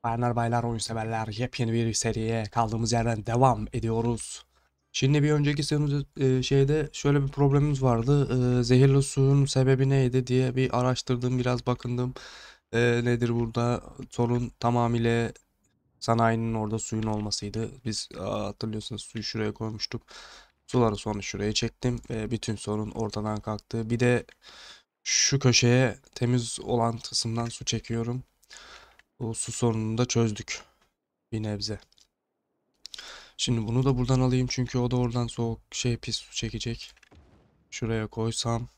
Bayanlar baylar oyun severler yepyeni bir seriye kaldığımız yerden devam ediyoruz. Şimdi bir önceki şeyde şöyle bir problemimiz vardı. Zehirli suyun sebebi neydi diye bir araştırdım, biraz bakındım. Nedir burada? Sorun tamamıyla sanayinin orada suyun olmasıydı. Biz hatırlıyorsunuz suyu şuraya koymuştuk. Suları sonra şuraya çektim. Bütün sorun ortadan kalktı. Bir de şu köşeye temiz olan kısımdan su çekiyorum. Bu su sorununu da çözdük bir nebze. Şimdi bunu da buradan alayım çünkü o da oradan soğuk pis su çekecek. Şuraya koysam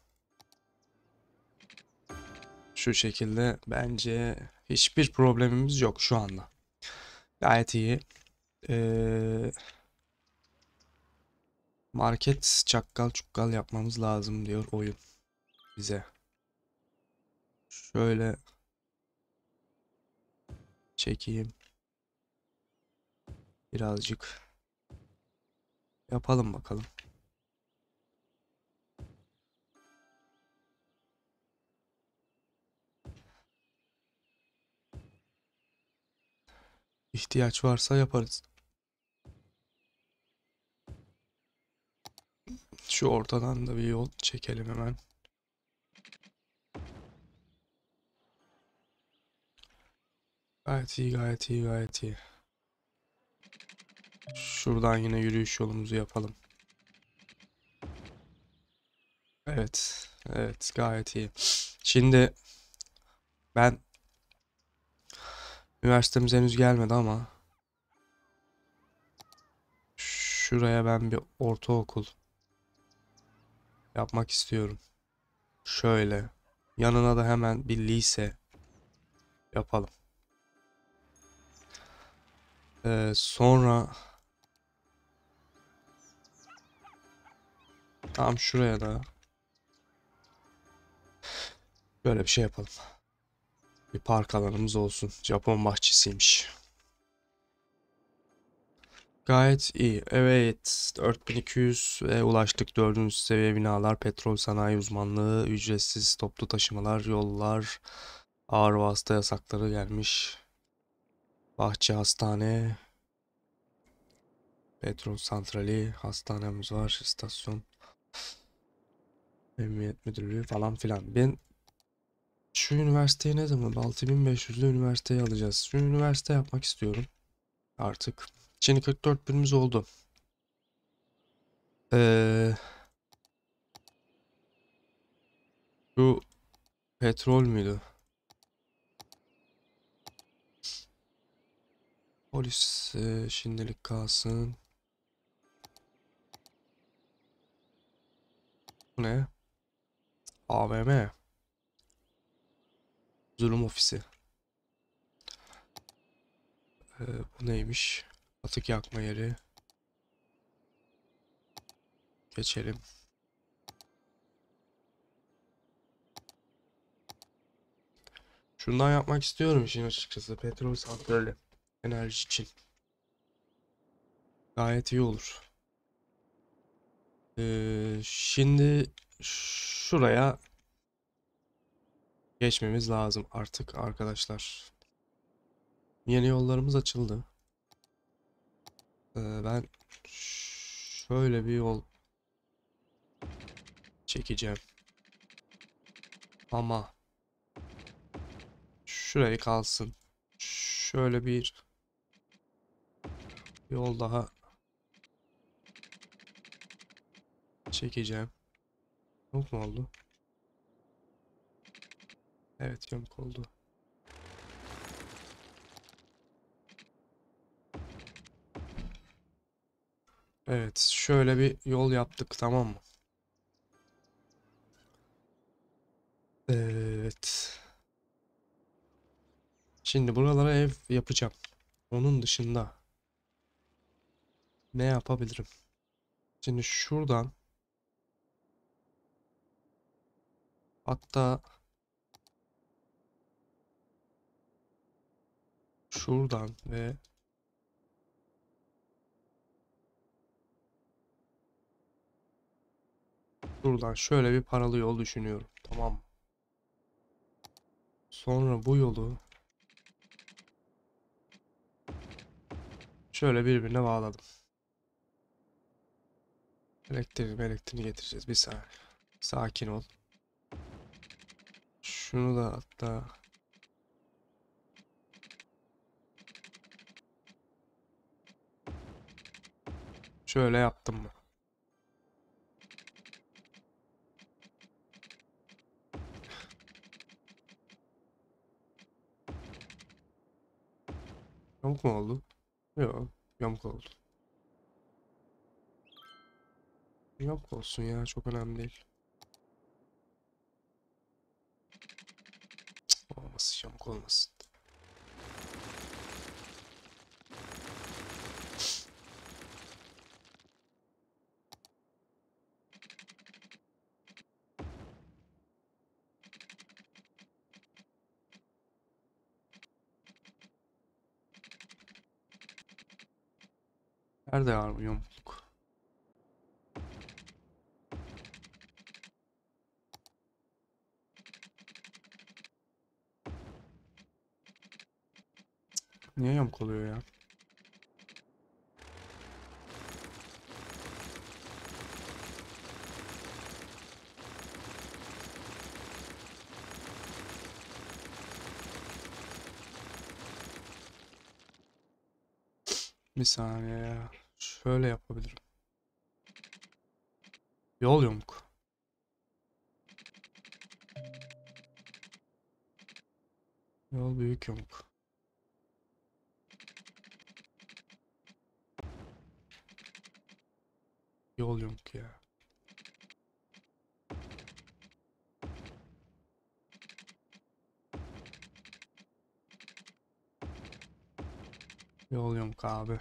şu şekilde bence hiçbir problemimiz yok şu anda. Gayet iyi. Ee, Market çakkal çukkal yapmamız lazım diyor oyun bize. Şöyle çekeyim. Birazcık yapalım bakalım. İhtiyaç varsa yaparız. Şu ortadan da bir yol çekelim hemen. Gayet iyi, gayet iyi, gayet iyi. Şuradan yine yürüyüş yolumuzu yapalım. Evet, evet, gayet iyi. Şimdi ben üniversitemiz henüz gelmedi ama şuraya ben bir ortaokul yapmak istiyorum. Şöyle. Yanına da hemen bir lise yapalım. Sonra tam şuraya da böyle bir şey yapalım. Bir park alanımız olsun. Japon bahçesiymiş. Gayet iyi. Evet, 4200'e ulaştık. 4. seviye binalar, petrol sanayi uzmanlığı, ücretsiz toplu taşımalar, yollar, ağır vasıta yasakları gelmiş. Bahçe, hastane, petrol santrali, hastanemiz var, istasyon, emniyet müdürlüğü falan filan. Ben şu üniversiteyi ne zaman 6500'lü üniversiteyi alacağız. Şu üniversite yapmak istiyorum artık. Şimdi 44 binimiz oldu. Ee, Şu petrol müydü? Polis şimdilik kalsın. Bu ne? AVM. Zulüm ofisi. Bu neymiş? Atık yakma yeri. Geçelim. Şundan yapmak istiyorum işin açıkçası. Petrol santrali. Enerji için. Gayet iyi olur. Şimdi şuraya geçmemiz lazım artık arkadaşlar. Yeni yollarımız açıldı. Ben şöyle bir yol çekeceğim. Ama şurayı kalsın. Şöyle bir yol daha çekeceğim. Yok mu oldu? Evet, yamuk oldu. Evet, şöyle bir yol yaptık, tamam mı? Evet. Şimdi buralara ev yapacağım. Onun dışında ne yapabilirim? Şimdi şuradan, hatta şuradan ve şuradan şöyle bir paralı yol düşünüyorum. Tamam mı? Sonra bu yolu Şöyle birbirine bağladım. Elektriğini getireceğiz. Bir saniye. Sakin ol. Şunu da hatta şöyle yaptım mı? Yamuk mu oldu? Yok. Yamuk oldu. Yamuk olsun ya. Çok önemli değil. Olmasın. Yamuk olmasın. Nerede var bu yamukluk? Niye yamuk oluyor ya? Bir saniye ya. Şöyle yapabilirim. Yol yamuk. Yol büyük yamuk. Yol yamuk ya. Yol yamuk abi.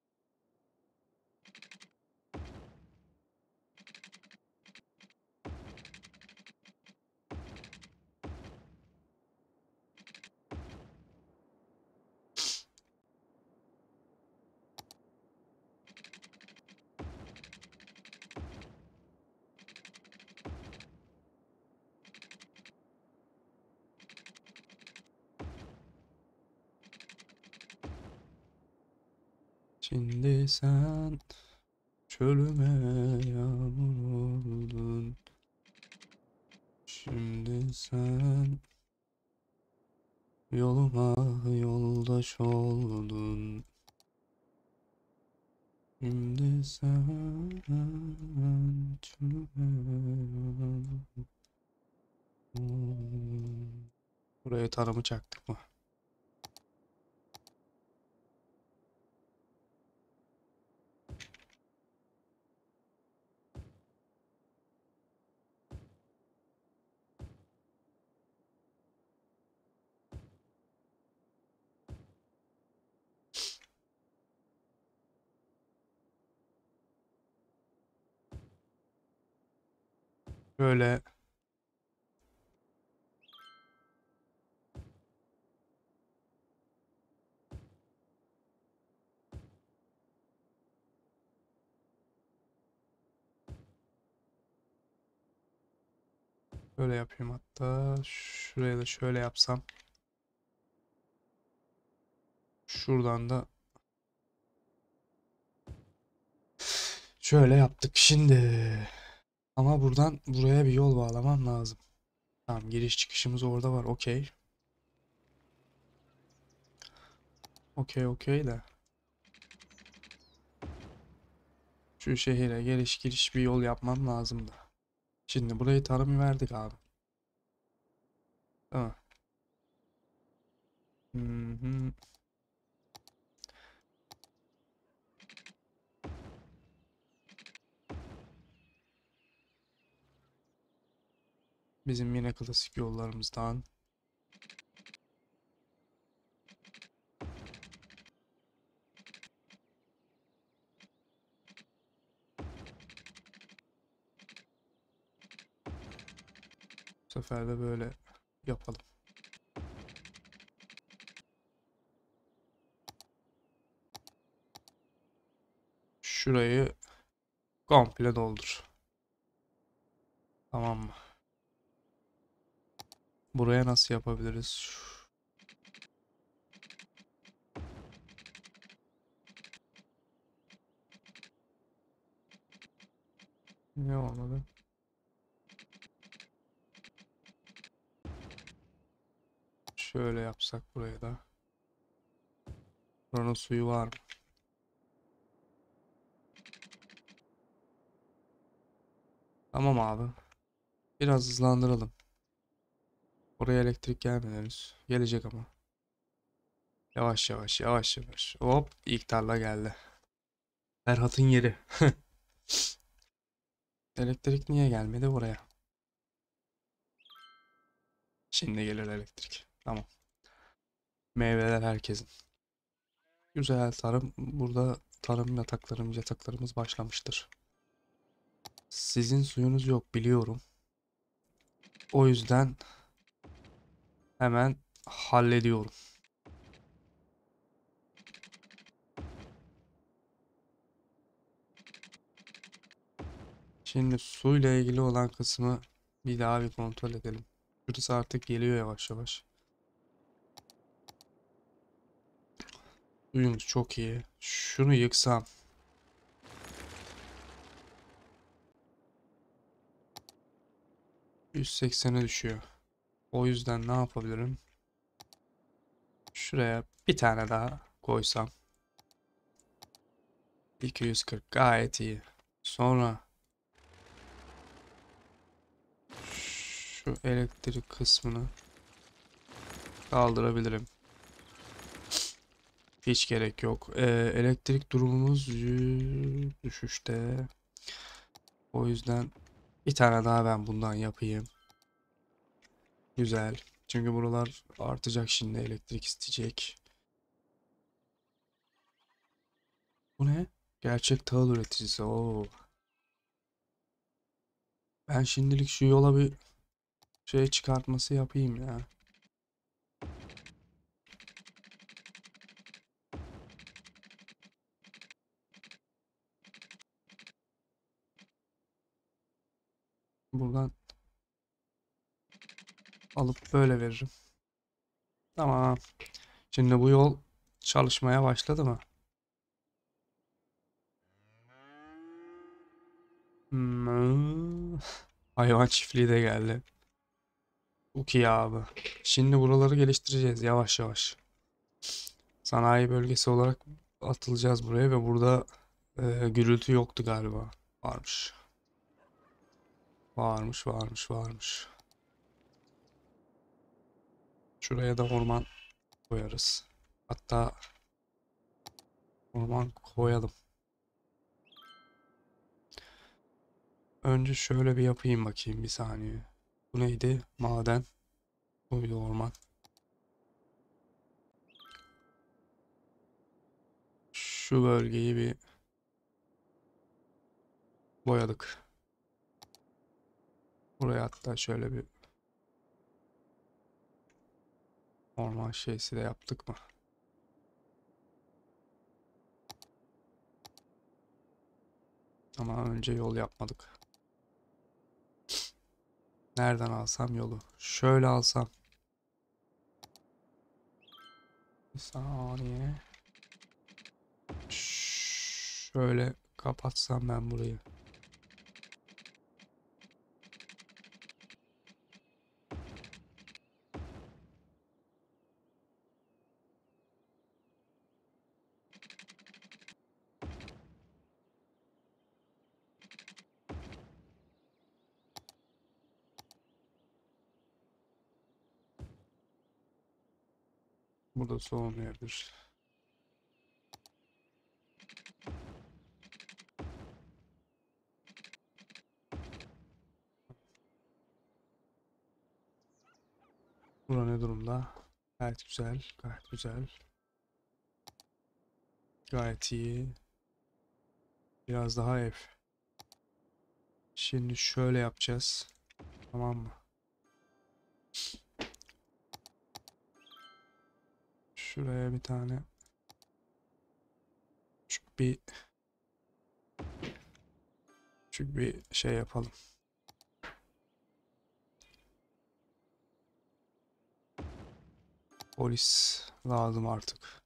Şimdi sen çölüme yağmur oldun. Şimdi sen yoluma yoldaş oldun. Şimdi sen çölüme yağmur oldun. Buraya tarımı çaktık mı? Böyle böyle yapayım hatta. Şuraya da şöyle yapsam. Şuradan da şöyle yaptık. Şimdi ama buradan buraya bir yol bağlamam lazım. Tamam, giriş çıkışımız orada var. Okey. Okey de. Şu şehire geliş giriş bir yol yapmam lazım da. Şimdi burayı tarım verdik abi. Tamam. Hı hı. Bizim yine klasik yollarımızdan. Bu sefer de böyle yapalım. Şurayı komple doldur. Tamam mı? Buraya nasıl yapabiliriz? Ne olmadı? Şöyle yapsak buraya da. Buranın suyu var mı? Tamam abi. Biraz hızlandıralım. Oraya elektrik gelmedi henüz. Gelecek ama. Yavaş yavaş yavaş yavaş. Hop, ilk tarla geldi. Ferhat'ın yeri. Elektrik niye gelmedi buraya? Şimdi gelir elektrik. Tamam. Meyveler herkesin. Güzel tarım. Burada tarım yataklarımız başlamıştır. Sizin suyunuz yok biliyorum. O yüzden hemen hallediyorum. Şimdi suyla ilgili olan kısmı bir daha bir kontrol edelim. Şurası artık geliyor yavaş yavaş. Suyumuz çok iyi. Şunu yıksam. 180'e düşüyor. O yüzden ne yapabilirim? Şuraya bir tane daha koysam. 240 gayet iyi. Sonra şu elektrik kısmını kaldırabilirim. Hiç gerek yok. Elektrik durumumuz düşüşte. O yüzden bir tane daha ben bundan yapayım. Güzel. Çünkü buralar artacak şimdi, elektrik isteyecek. Bu ne? Gerçek tahıl üreticisi. Oo. Ben şimdilik şu yola bir şey çıkartması yapayım ya. Buradan alıp böyle veririm. Tamam. Şimdi bu yol çalışmaya başladı mı? Hmm. Hayvan çiftliği de geldi. Çok iyi abi. Şimdi buraları geliştireceğiz yavaş yavaş. Sanayi bölgesi olarak atılacağız buraya ve burada gürültü yoktu galiba. Varmış. Varmış. Şuraya da orman koyarız. Hatta orman koyalım. Önce şöyle bir yapayım bakayım bir saniye. Bu neydi? Maden. Buydu orman. Şu bölgeyi bir boyadık. Buraya hatta şöyle bir orman şeysi de yaptık mı? Ama önce yol yapmadık. Nereden alsam yolu? Şöyle alsam. Bir saniye. Şöyle kapatsam ben burayı. Burada soğumayabilir. Bura ne durumda? Gayet güzel. Gayet güzel. Gayet iyi. Biraz daha ev. Şimdi şöyle yapacağız. Tamam mı? Şuraya bir tane küçük bir şey yapalım. Polis lazım artık.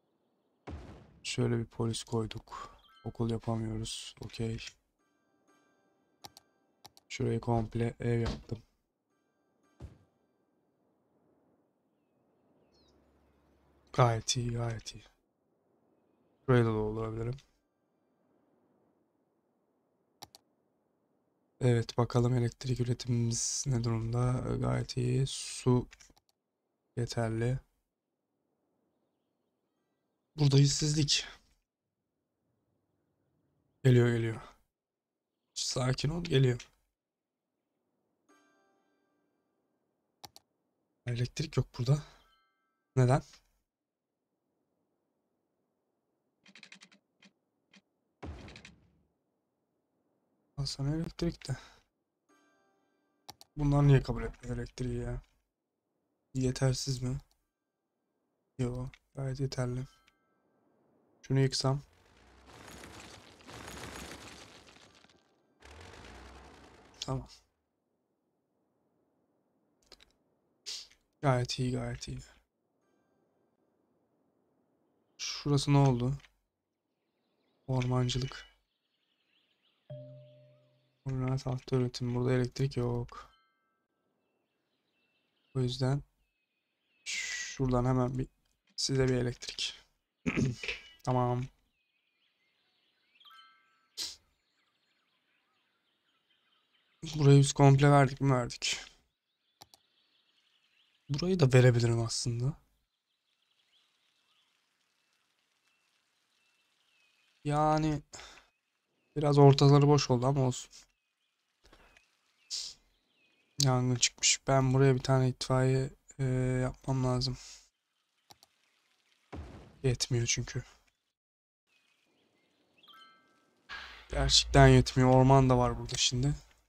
Şöyle bir polis koyduk. Okul yapamıyoruz. Okey. Şurayı komple ev yaptım. Gayet iyi, gayet iyi. Burayı da doldurabilirim. Evet, bakalım elektrik üretimimiz ne durumda? Gayet iyi. Su yeterli. Burada işsizlik. Geliyor, geliyor. Sakin ol, geliyor. Elektrik yok burada. Neden? Al sana elektrik de. Bunlar niye kabul etmiyor elektriği ya? Yetersiz mi? Yok, gayet yeterli. Şunu yıksam. Tamam. Gayet iyi, gayet iyi. Şurası ne oldu? Ormancılık. Burada tahta üretim. Burada elektrik yok. O yüzden şuradan hemen bir size bir elektrik. Tamam. Burayı biz komple verdik mi? Verdik. Burayı da verebilirim aslında. Yani biraz ortaları boş oldu ama olsun. Yangın çıkmış. Ben buraya bir tane itfaiye yapmam lazım. Yetmiyor çünkü. Gerçekten yetmiyor. Orman da var burada şimdi.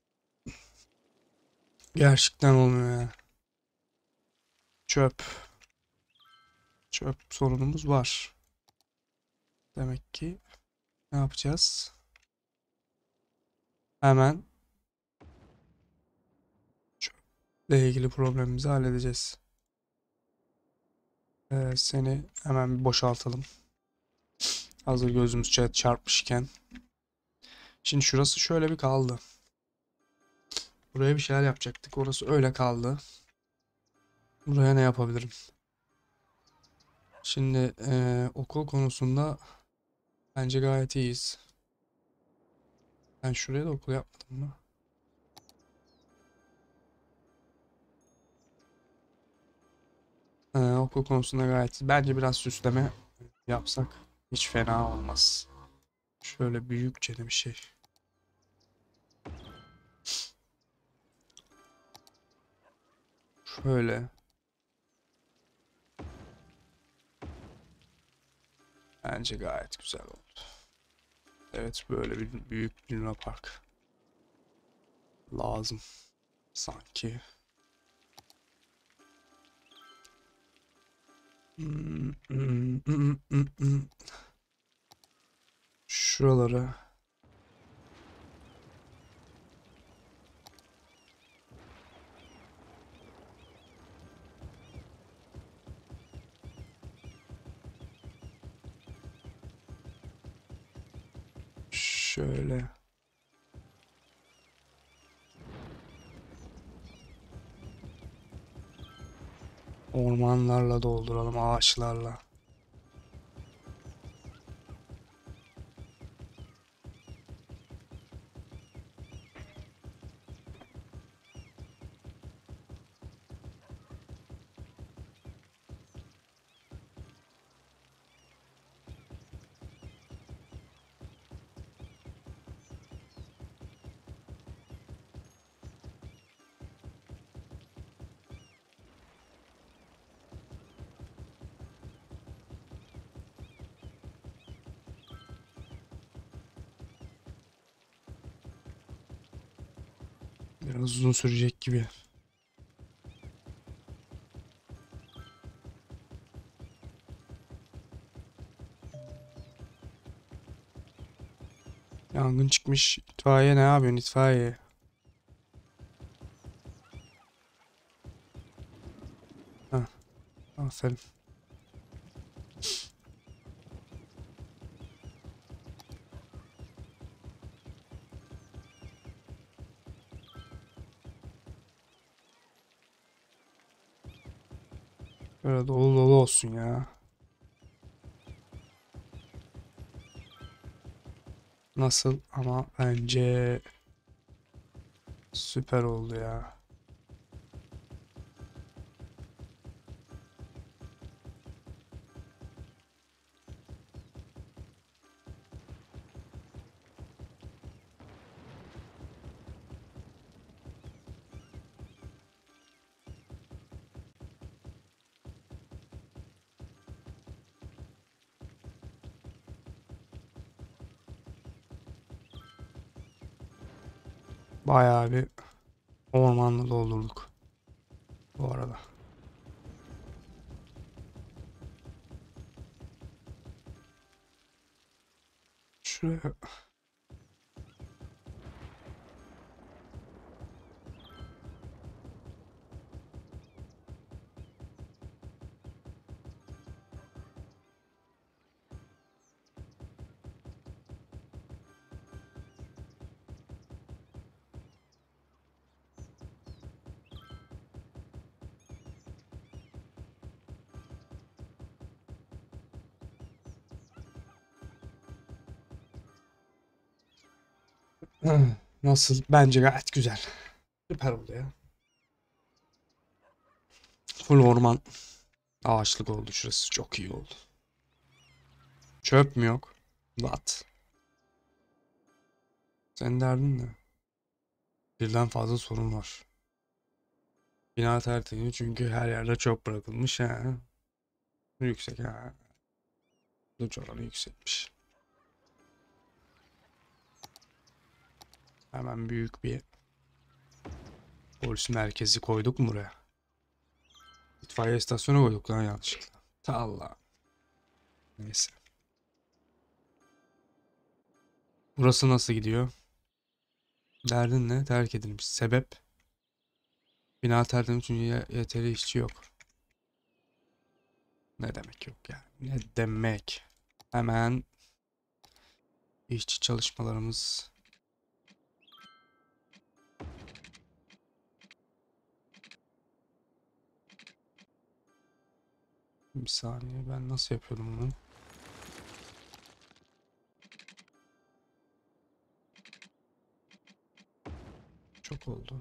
Gerçekten olmuyor ya. Çöp. Çöp sorunumuz var. Demek ki ne yapacağız? Hemen çöple ilgili problemimizi halledeceğiz. Seni hemen bir boşaltalım. Hazır gözümüz çarpmışken. Şimdi şurası şöyle bir kaldı. Buraya bir şeyler yapacaktık. Orası öyle kaldı. Buraya ne yapabilirim? Şimdi okul konusunda bence gayet iyiyiz. Ben şuraya da okul yapmadım mı? Okul konusunda gayet iyi. Bence biraz süsleme yapsak hiç fena olmaz. Şöyle büyükçe de bir şey. Şöyle. Bence gayet güzel oldu. Evet, böyle bir büyük bir Luna Park lazım sanki. Şuraları şöyle. Ormanlarla dolduralım, ağaçlarla. Biraz uzun sürecek gibi. Yangın çıkmış. İtfaiye ne yapıyorsun itfaiye? Heh, aferin. Şöyle dolu dolu olsun ya. Nasıl ama bence süper oldu ya. Bayağı bir ormanlı doldurduk bu arada. Şuraya nasıl? Bence gayet güzel. Süper oldu ya. Full orman ağaçlık oldu şurası. Çok iyi oldu. Çöp mü yok? What? Senin derdin ne? Birden fazla sorun var. Bina tertemiz çünkü her yerde çöp bırakılmış ha. Yüksek ha. Suç oranı yüksekmiş. Hemen büyük bir polis merkezi koyduk mu buraya? İtfaiye istasyonu koyduk lan yanlışlıkla. Ta Allah. Neyse. Burası nasıl gidiyor? Derdin ne? Terk edilmiş. Sebep? Bina tertemiz çünkü yeteri işçi yok. Ne demek yok yani? Ne demek? Hemen işçi çalışmalarımız. Bir saniye, ben nasıl yapıyordum bunu? Çok oldu.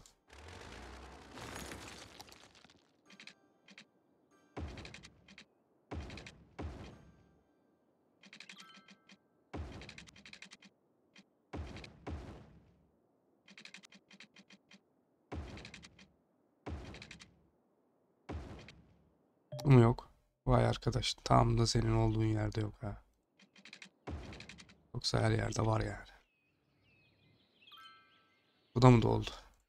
Bu mu yok? Vay arkadaş, tam da senin olduğun yerde yok ha. Yoksa her yerde var yani. Bu da mı doldu?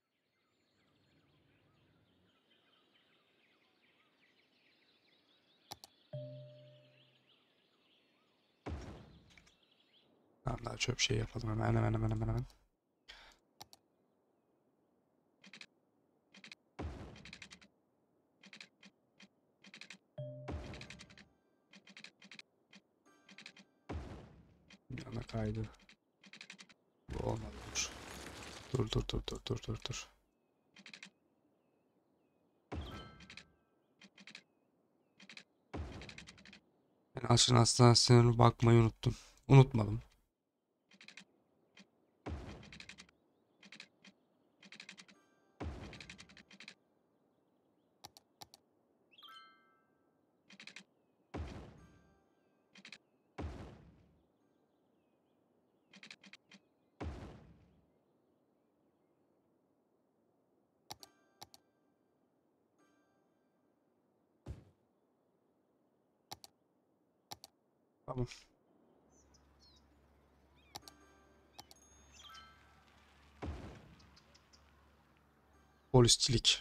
Tamam, daha çöp şey yapalım hemen. Yana kaydı. Bu olmadı. Dur. Ben açın hastanesine bakmayı unuttum. Unutmadım. Tamam. Polisçilik.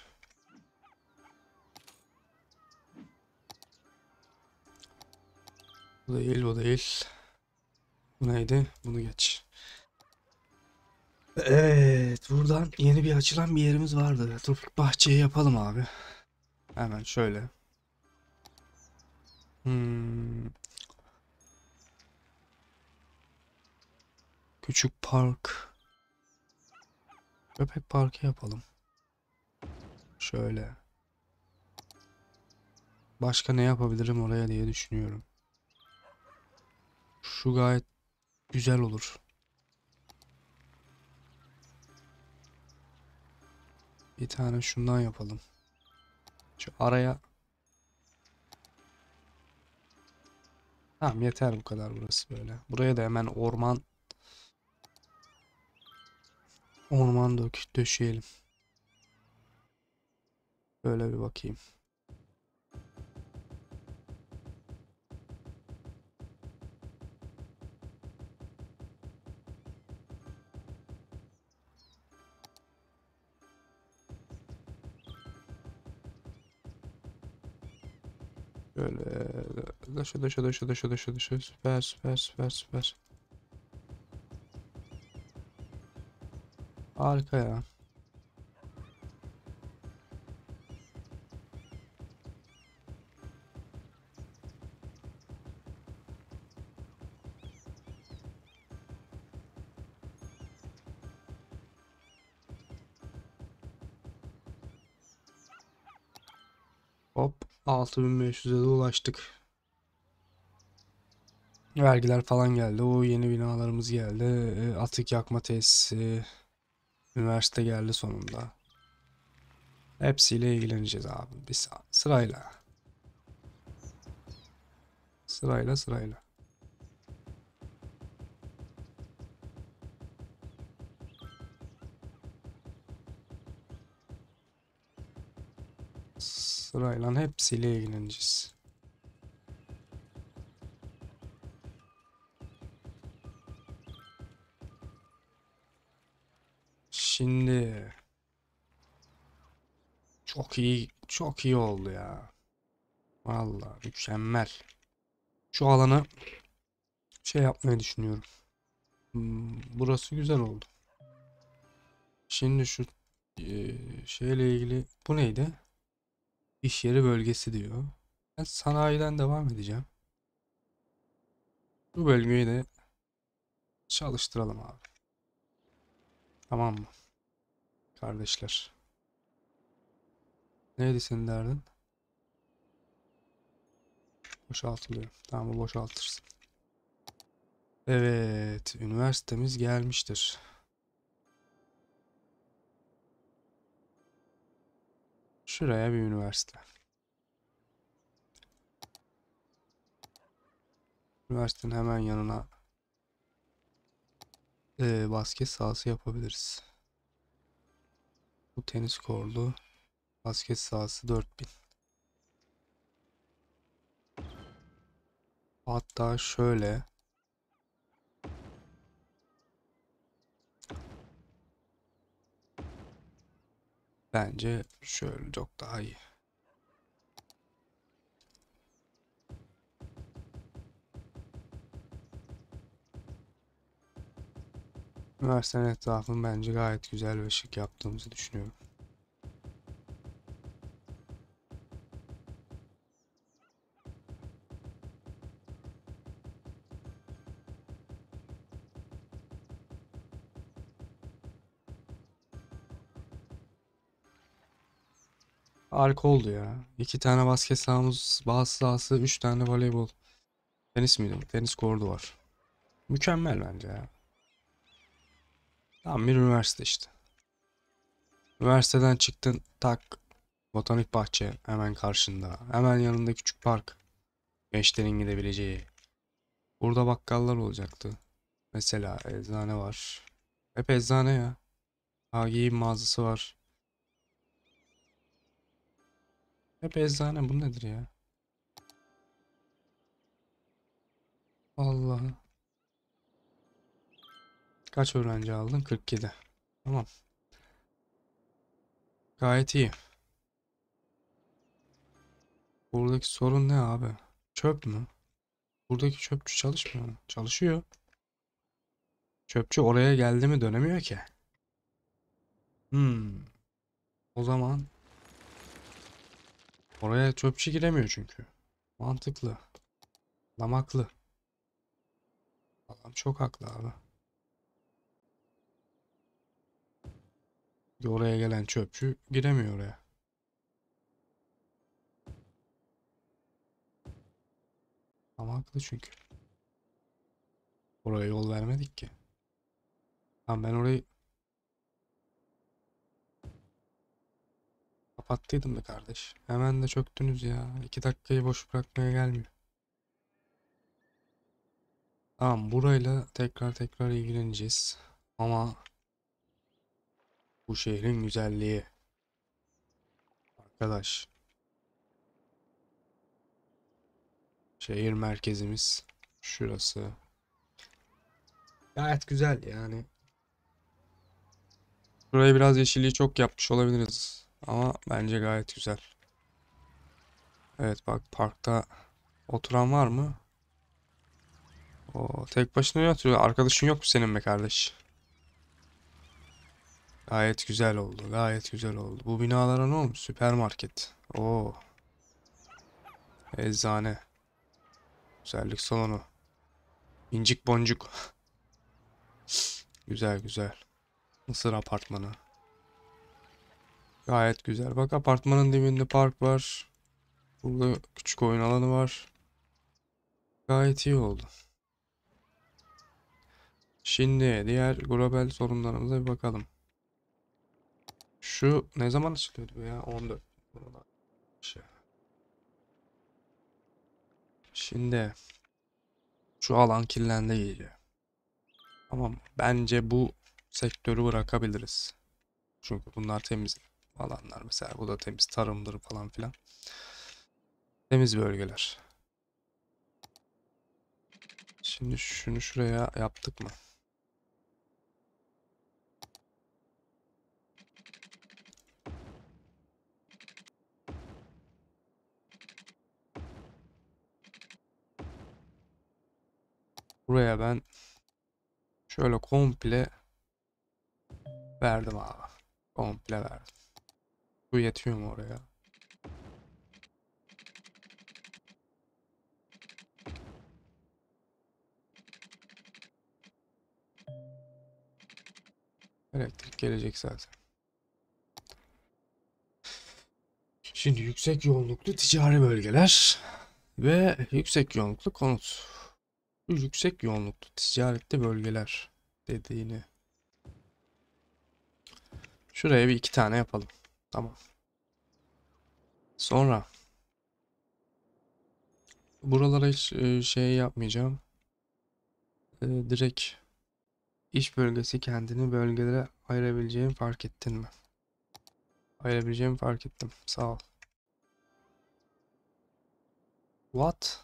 Bu değil. Bu neydi? Bunu geç. Evet, buradan yeni bir açılan bir yerimiz vardı. Tropik bahçeyi yapalım abi. Hemen şöyle. Hmm, küçük park. Köpek parkı yapalım. Şöyle. başka ne yapabilirim oraya diye düşünüyorum. Şu gayet güzel olur. Bir tane şundan yapalım. Şu araya. Tamam, yeter bu kadar burası böyle. Buraya da hemen orman döşeyelim. Böyle bir bakayım. Böyle döşe. Süper süper süper süper. Harika ya. Hop, 6500'e de ulaştık. Vergiler falan geldi. O yeni binalarımız geldi. Atık yakma tesisi, üniversite geldi sonunda. Hepsiyle ilgileneceğiz abi. Sırayla. Sırayla. Sırayla hepsiyle ilgileneceğiz. Şimdi çok iyi oldu ya. Vallahi mükemmel. Şu alanı şey yapmayı düşünüyorum. Burası güzel oldu. Şimdi şu şeyle ilgili bu neydi? İş yeri bölgesi diyor. Ben sanayiden devam edeceğim. Bu bölgeyi de çalıştıralım abi. Tamam mı kardeşler? Neydi senin derdin? Boşaltılıyor. Tamam, bu boşaltırsın. Evet, üniversitemiz gelmiştir. Şuraya bir üniversite. Üniversitenin hemen yanına basket sahası yapabiliriz. Bu tenis kortu, basket sahası 4000. Hatta şöyle, bence şöyle çok daha iyi. Üniversitenin etrafını bence gayet güzel ve şık yaptığımızı düşünüyorum. Harika oldu ya. 2 tane basket sahamız, bazı sahası, 3 tane voleybol. Tenis miydi bu? Tenis kortu var. Mükemmel bence ya. Tam bir üniversite işte. Üniversiteden çıktın, tak, botanik bahçe hemen karşında. Hemen yanında küçük park. Gençlerin gidebileceği. Burada bakkallar olacaktı. Mesela eczane var. Hep eczane ya. Ha, giyim mağazası var. Hep eczane, bu nedir ya? Allah. Kaç öğrenci aldın? 47. Tamam. Gayet iyi. Buradaki sorun ne abi? Çöp mü? Buradaki çöpçü çalışmıyor mu? Çalışıyor. Çöpçü oraya geldi mi dönemiyor ki. Hmm. O zaman oraya çöpçü giremiyor çünkü. Mantıklı. Adam haklı. Adam çok haklı abi. Oraya gelen çöpçü giremiyor oraya. haklı çünkü. Oraya yol vermedik ki. Tamam ben orayı kapattıydım be kardeş. Hemen de çöktünüz ya. 2 dakikayı boş bırakmaya gelmiyor. Tamam burayla tekrar ilgileneceğiz. Ama bu şehrin güzelliği arkadaş. Şehir merkezimiz şurası. Gayet güzel yani. Burayı biraz yeşilliği çok yapmış olabiliriz. Ama bence gayet güzel. Evet bak parkta oturan var mı? O tek başına ne oturuyor? Arkadaşın yok mu senin be kardeş? Gayet güzel oldu. Gayet güzel oldu. Bu binalara ne olmuş? Süpermarket. Oo, eczane. Güzellik salonu. İncik boncuk. Güzel güzel. Mısır apartmanı. Gayet güzel. Bak apartmanın dibinde park var. Burada küçük oyun alanı var. Gayet iyi oldu. Şimdi diğer global sorunlarımıza bir bakalım. Şu ne zaman açılıyordu bu ya? 14. Şey. Şimdi şu alan kirlendi iyice. Tamam. Bence bu sektörü bırakabiliriz. Çünkü bunlar temiz alanlar. Mesela bu da temiz tarımdır falan filan. Temiz bölgeler. Şimdi şunu şuraya yaptık mı? Buraya ben şöyle komple verdim abi. Komple verdim. Bu yetiyor mu oraya? Elektrik gelecek zaten. Şimdi yüksek yoğunluklu ticari bölgeler ve yüksek yoğunluklu konut. Bu yüksek yoğunluklu ticaretli bölgeler dediğini. Şuraya bir 2 tane yapalım. Tamam. Sonra buralara hiç şey yapmayacağım. Direkt iş bölgesi kendini bölgelere ayırabileceğimi fark ettin mi? Ayırabileceğimi fark ettim. Sağ ol. What?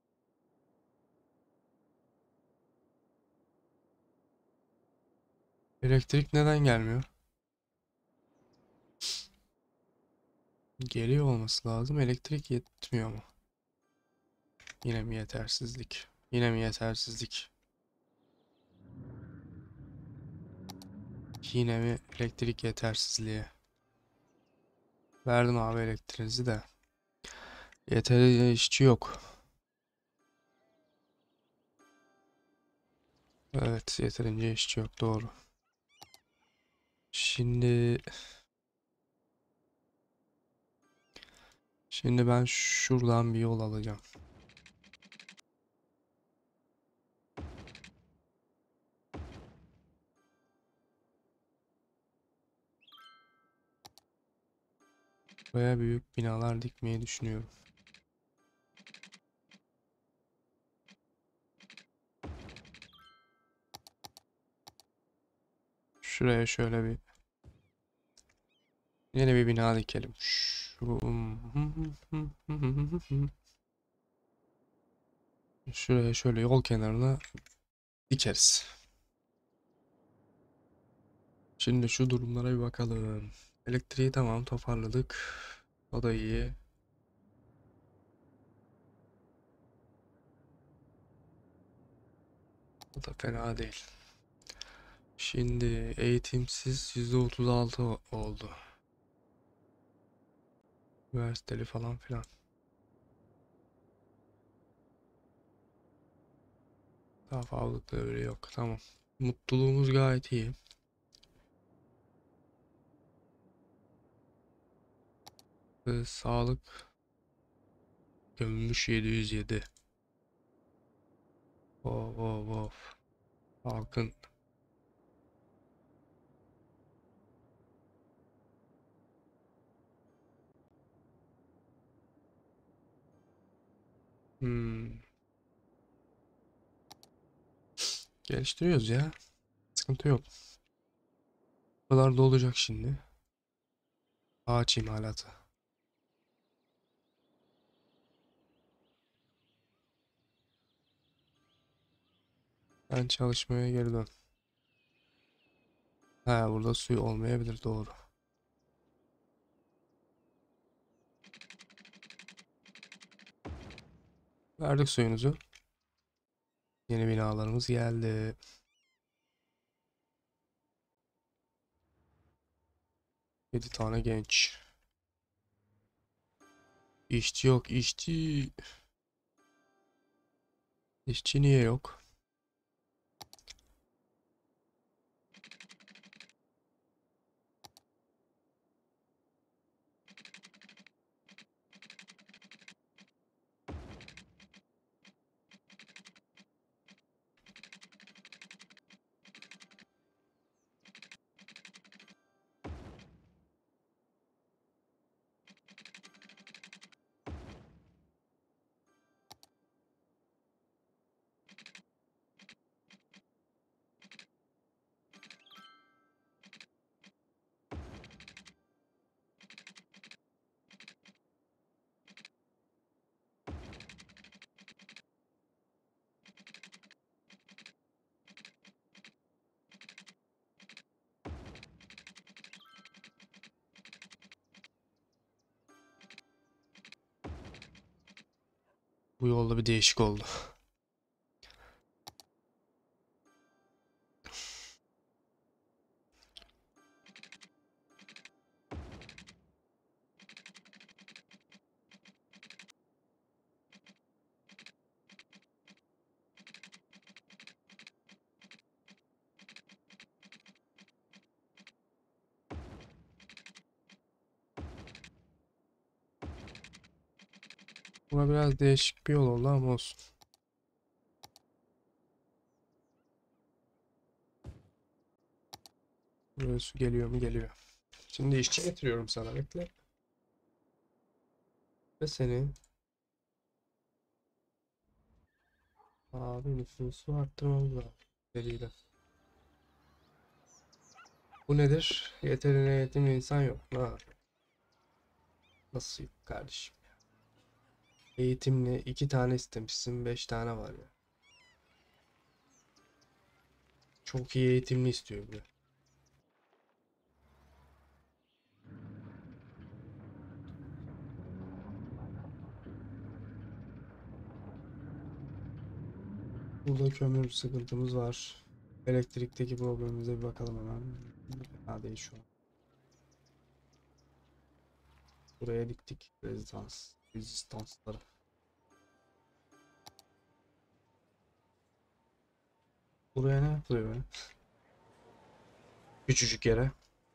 Elektrik neden gelmiyor? Geliyor olması lazım. Elektrik yetmiyor mu? Yine mi yetersizlik? Yine mi yetersizlik? Yine mi elektrik yetersizliği? Verdim abi elektriğinizi de. Yeteri işçi yok. Evet yeterince işçi yok doğru. Şimdi şimdi ben şuradan bir yol alacağım. Buraya büyük binalar dikmeyi düşünüyorum. Şuraya şöyle bir yeni bir bina dikelim. Şuraya şöyle yol kenarına dikeriz. Şimdi şu durumlara bir bakalım. Elektriği tamam toparladık. O da iyi. O da fena değil. Şimdi eğitimsiz %36 oldu. Üniversiteli falan filan. Daha fazla öyle yok. Tamam. Mutluluğumuz gayet iyi. Sağlık gömmüş 707. Of. Halkın. Hmm. Geliştiriyoruz ya. Sıkıntı yok. Buralar da olacak şimdi. Ağaç imalatı. Ben çalışmaya geri dön. Ha, burada suyu olmayabilir, doğru. Verdik suyumuzu. Yeni binalarımız geldi. 7 tane genç. İşçi yok, işçi. İşçi niye yok? Bu yolda bir değişik oldu. Buna biraz değişik bir yol oldu ama olsun. Buraya su geliyor mu? Geliyor. Şimdi işçi getiriyorum sana, bekle. Ve seni abi nüfusu arttırmamız lazım. Deliyle. Bu nedir? Yeterince eğitimli insan yok. Ha, nasıl yok kardeşim? Eğitimli 2 tane istemişsin, 5 tane var ya. Çok iyi eğitimli istiyor bir de. Burada kömür sıkıntımız var. Elektrikteki problemimize bir bakalım hemen. Fena değil şu an. Buraya diktik rezistansları. Buraya ne yapılıyor be? Küçücük yere.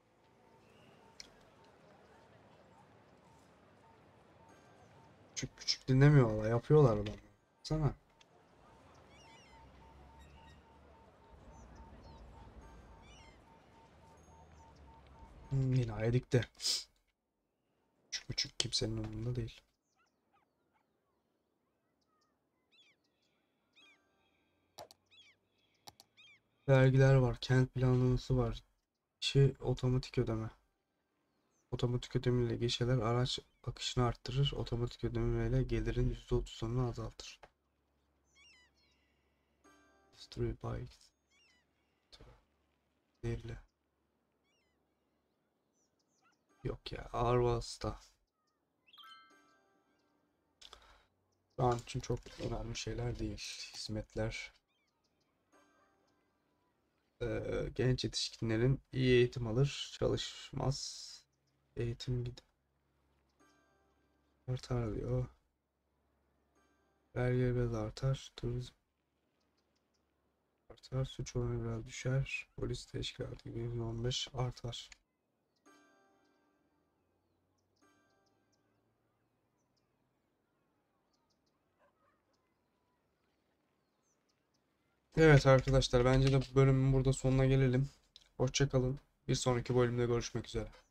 Küçük küçük dinlemiyorlar. Yapıyorlar adam. Sana. Yine dikti. Küçük küçük kimsenin umurunda değil. Vergiler var. Kent planlaması var. Otomatik ödeme. Otomatik ödemeyle gişeler araç akışını arttırır. Otomatik ödemeyle gelirin %30'unu azaltır. Destroy bikes. Değerli. Yok ya, ağır vasıta. Şu an için çok önemli şeyler değil. Hizmetler. Genç yetişkinlerin iyi eğitim alır, çalışmaz. Eğitim gidip artar diyor. Vergi biraz artar. Turizm artar. Suç oranı biraz düşer. Polis teşkilatı gibi %15 artar. Evet arkadaşlar, bence de bu bölümün burada sonuna gelelim. Hoşça kalın. Bir sonraki bölümde görüşmek üzere.